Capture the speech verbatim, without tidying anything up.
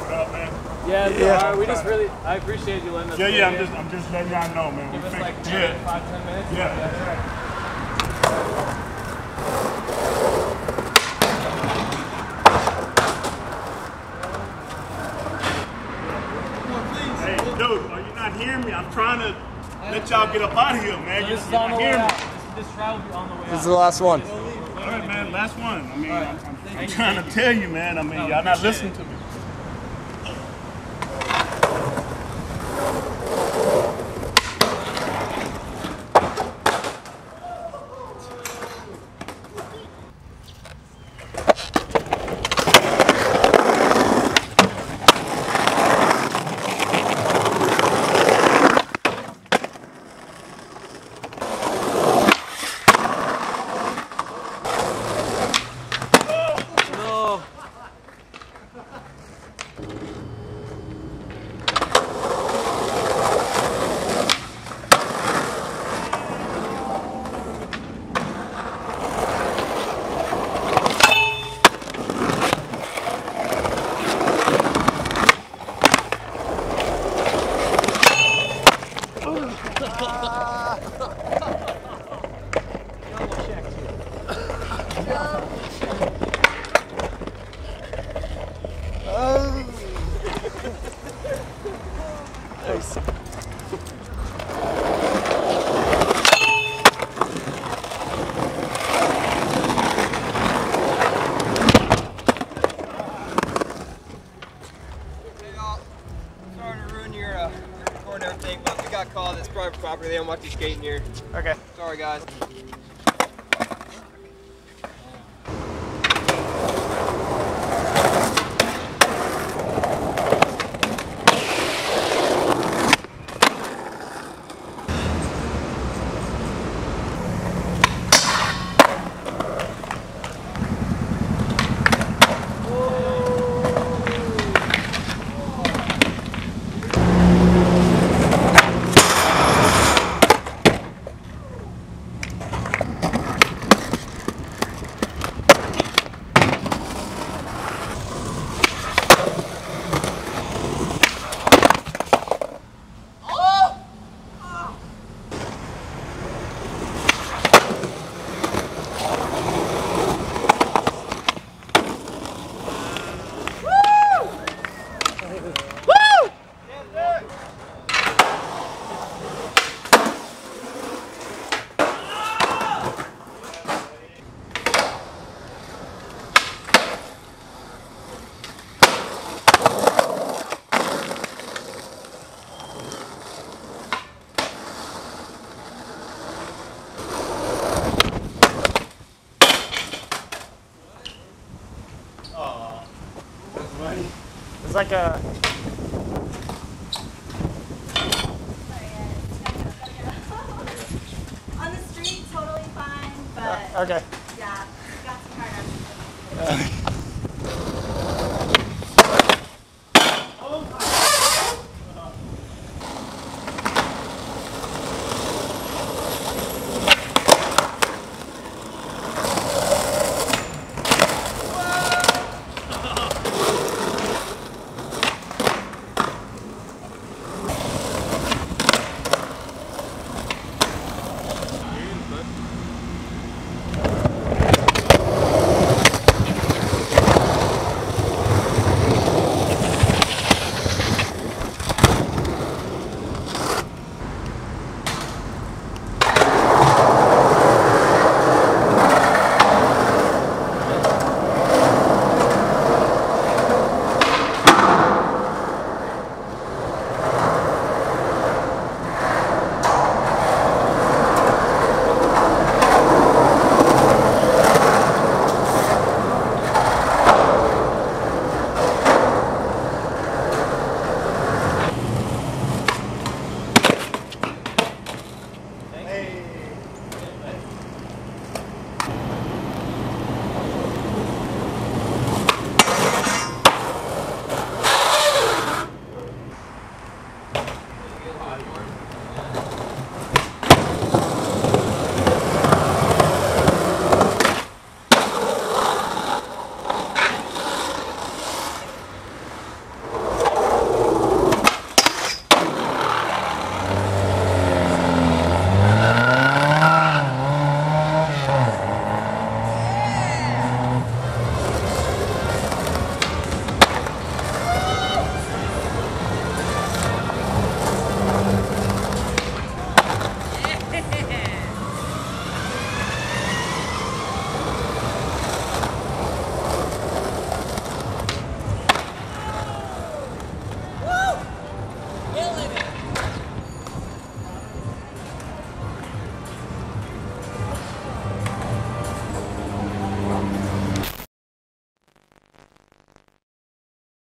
up, man? Yeah, Yeah. uh, we just really, I appreciate you letting us. Yeah, yeah, I'm just, I'm just letting y'all know, man. Give we us fix, like ten, yeah. five, ten minutes. Yeah. Yeah, that's right. Hey, dude, are you not hearing me? I'm trying to let y'all get up out of here, man. So You, this is you're on the not way hearing me. out. This, this trial will be on the way out. This is the last one. All right, man, last one. I mean, right. I'm, I'm, I'm you, trying to tell you, man. I mean, No, y'all not appreciate listening it. to me. No. Nice. Sorry to ruin your uh, recording everything, but we got called. It's private property. They don't want you skating here. Okay. Sorry, guys. It's like a. On the street, totally fine, but Okay. yeah, got some hard on.